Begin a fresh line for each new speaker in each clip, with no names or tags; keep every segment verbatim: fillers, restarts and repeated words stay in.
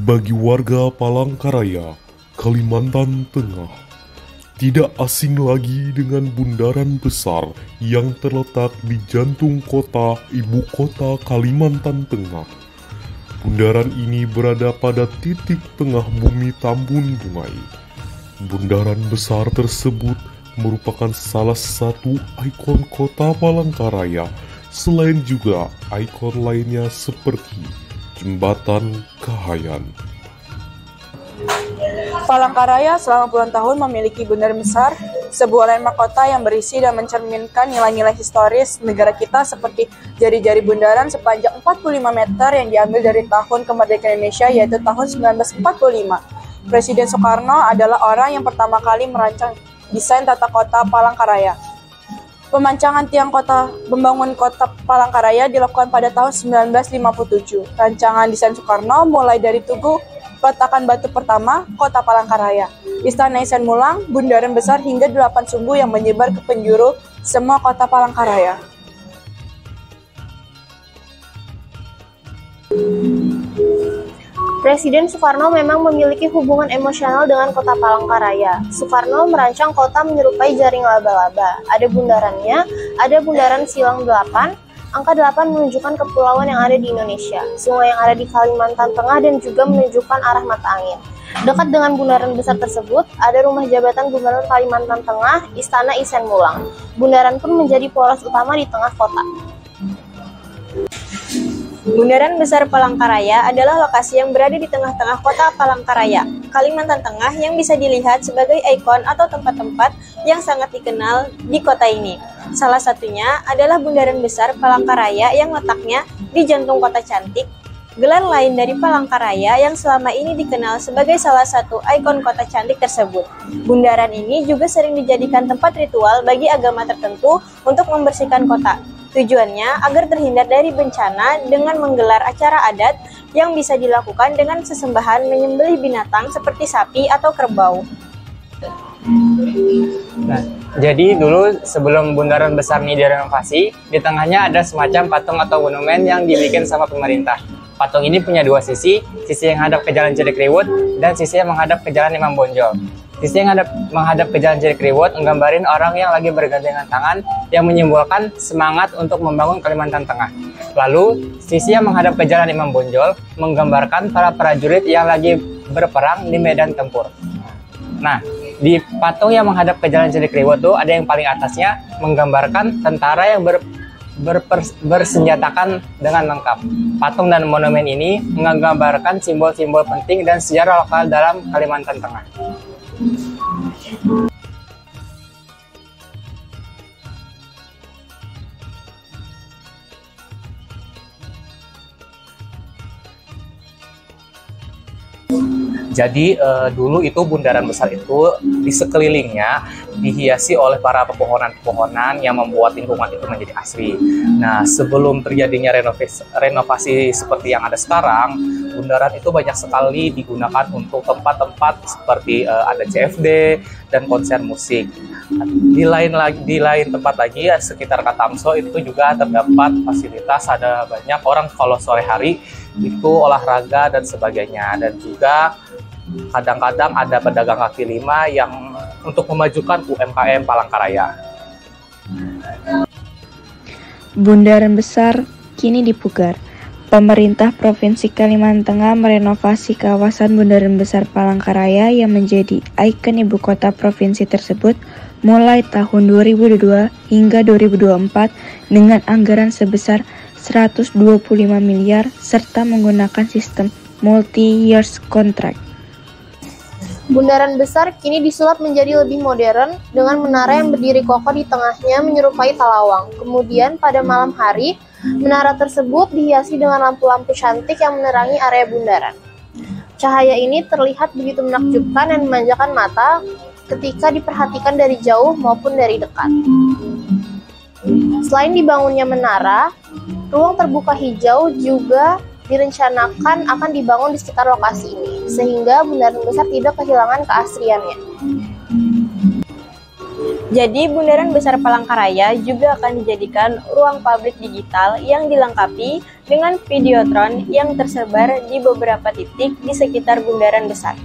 Bagi warga Palangkaraya, Kalimantan Tengah, tidak asing lagi dengan bundaran besar yang terletak di jantung kota ibu kota Kalimantan Tengah. Bundaran ini berada pada titik tengah bumi Tambun Bungai. Bundaran besar tersebut merupakan salah satu ikon kota Palangkaraya, selain juga ikon lainnya seperti Jembatan Kahayan.
Palangkaraya selama puluhan tahun memiliki bundaran besar, sebuah landmark kota yang berisi dan mencerminkan nilai-nilai historis negara kita seperti jari-jari bundaran sepanjang empat puluh lima meter yang diambil dari tahun kemerdekaan Indonesia, yaitu tahun sembilan belas empat puluh lima. Presiden Soekarno adalah orang yang pertama kali merancang desain tata kota Palangkaraya. Pemancangan tiang kota membangun kota Palangkaraya dilakukan pada tahun sembilan belas lima puluh tujuh. Rancangan desain Soekarno mulai dari tugu peletakan batu pertama kota Palangkaraya, Istana Isan Mulang, bundaran besar hingga delapan sumbu yang menyebar ke penjuru semua kota Palangkaraya.
Presiden Soekarno memang memiliki hubungan emosional dengan kota Palangkaraya. Soekarno merancang kota menyerupai jaring laba-laba. Ada bundarannya, ada bundaran Silang delapan. Angka delapan menunjukkan kepulauan yang ada di Indonesia, sungai yang ada di Kalimantan Tengah, dan juga menunjukkan arah mata angin. Dekat dengan bundaran besar tersebut, ada rumah jabatan Gubernur Kalimantan Tengah, Istana Isan Mulang. Bundaran pun menjadi poros utama di tengah kota. Bundaran Besar Palangkaraya adalah lokasi yang berada di tengah-tengah kota Palangkaraya, Kalimantan Tengah, yang bisa dilihat sebagai ikon atau tempat-tempat yang sangat dikenal di kota ini. Salah satunya adalah Bundaran Besar Palangkaraya yang letaknya di jantung kota cantik. Gelar lain dari Palangkaraya yang selama ini dikenal sebagai salah satu ikon kota cantik tersebut. Bundaran ini juga sering dijadikan tempat ritual bagi agama tertentu untuk membersihkan kota. Tujuannya agar terhindar dari bencana dengan menggelar acara adat yang bisa dilakukan dengan sesembahan menyembelih binatang seperti sapi atau kerbau.
Nah, jadi dulu sebelum bundaran besar ini direnovasi, di tengahnya ada semacam patung atau monumen yang dibikin sama pemerintah. Patung ini punya dua sisi, sisi yang hadap ke Jalan Cidikriwut dan sisi yang menghadap ke Jalan Imam Bonjol. Sisi yang hadap, menghadap ke Jalan Cidikriwut menggambarin orang yang lagi bergandengan tangan yang menyimbolkan semangat untuk membangun Kalimantan Tengah. Lalu, sisi yang menghadap ke Jalan Imam Bonjol menggambarkan para prajurit yang lagi berperang di medan tempur. Nah, di patung yang menghadap ke Jalan Cidikriwut tuh ada yang paling atasnya menggambarkan tentara yang ber, berper, bersenjatakan dengan lengkap. Patung dan monumen ini menggambarkan simbol-simbol penting dan sejarah lokal dalam Kalimantan Tengah.
Jadi uh, dulu itu bundaran besar itu di sekelilingnya dihiasi oleh para pepohonan-pepohonan yang membuat lingkungan itu menjadi asri. Nah, sebelum terjadinya renovasi, renovasi seperti yang ada sekarang, bundaran itu banyak sekali digunakan untuk tempat-tempat seperti uh, ada C F D dan konser musik. Di lain lagi, di lain tempat lagi ya, sekitar Katamso itu juga terdapat fasilitas, ada banyak orang kalau sore hari itu olahraga dan sebagainya, dan juga kadang-kadang ada pedagang kaki lima yang untuk memajukan U M K M Palangkaraya.
Bundaran besar kini dipugar. Pemerintah Provinsi Kalimantan Tengah merenovasi kawasan Bundaran Besar Palangkaraya yang menjadi ikon ibu kota provinsi tersebut mulai tahun dua ribu dua hingga dua ribu dua puluh empat dengan anggaran sebesar seratus dua puluh lima miliar serta menggunakan sistem multi-years contract.
Bundaran besar kini disulap menjadi lebih modern dengan menara yang berdiri kokoh di tengahnya menyerupai Talawang. Kemudian pada malam hari, menara tersebut dihiasi dengan lampu-lampu cantik yang menerangi area bundaran. Cahaya ini terlihat begitu menakjubkan dan memanjakan mata ketika diperhatikan dari jauh maupun dari dekat. Selain dibangunnya menara, ruang terbuka hijau juga direncanakan akan dibangun di sekitar lokasi ini, sehingga bundaran besar tidak kehilangan keasriannya.
Jadi, Bundaran Besar Palangkaraya juga akan dijadikan ruang publik digital yang dilengkapi
dengan videotron yang tersebar di beberapa titik di sekitar Bundaran Besar.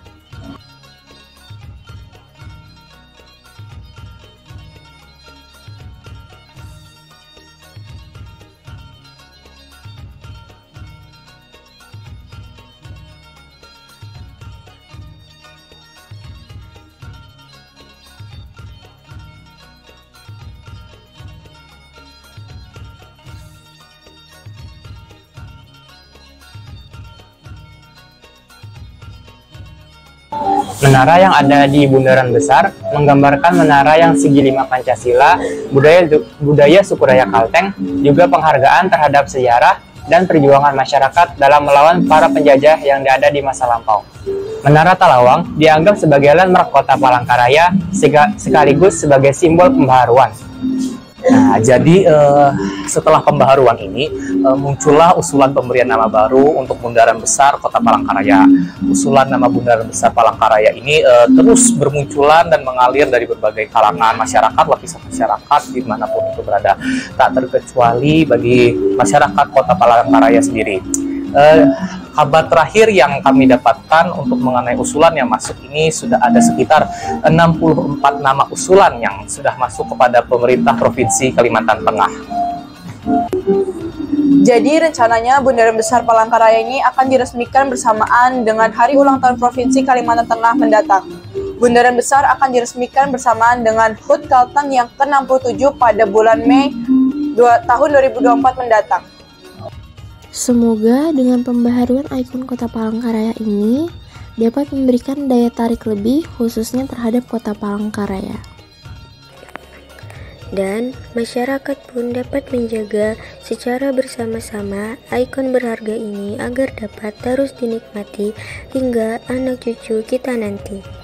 Menara yang ada di Bundaran Besar menggambarkan menara yang segi lima Pancasila, budaya budaya suku Dayak Kalteng, juga penghargaan terhadap sejarah dan perjuangan masyarakat dalam melawan para penjajah yang ada di masa lampau. Menara Talawang dianggap sebagai landmark kota Palangkaraya sekaligus sebagai simbol pembaharuan.
Nah, jadi eh, setelah pembaharuan ini eh, muncullah usulan pemberian nama baru untuk Bundaran Besar Kota Palangkaraya. Usulan nama Bundaran Besar Palangkaraya ini eh, terus bermunculan dan mengalir dari berbagai kalangan masyarakat, lapisan masyarakat dimanapun itu berada, tak terkecuali bagi masyarakat Kota Palangkaraya sendiri. Eh, kabar terakhir yang kami dapatkan untuk mengenai usulan yang masuk ini sudah ada sekitar enam puluh empat nama usulan yang sudah masuk kepada pemerintah Provinsi Kalimantan Tengah.
Jadi rencananya Bundaran Besar Palangkaraya ini akan diresmikan bersamaan dengan Hari Ulang Tahun Provinsi Kalimantan Tengah mendatang. Bundaran Besar akan diresmikan bersamaan dengan H U T Kalteng yang ke enam puluh tujuh pada bulan Mei tahun dua ribu dua puluh empat mendatang.
Semoga dengan pembaharuan ikon Kota Palangkaraya ini dapat memberikan daya tarik lebih khususnya terhadap Kota Palangkaraya.
Dan masyarakat pun dapat menjaga secara bersama-sama ikon berharga ini agar dapat terus dinikmati hingga anak cucu kita nanti.